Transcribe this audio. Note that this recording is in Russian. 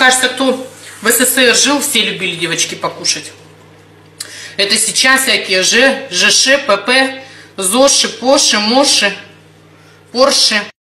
кажется, кто в СССР жил, все любили, девочки, покушать. Это сейчас всякие ЖШ, ПП, ЗОШи, ПОШи, МОШи, Порше.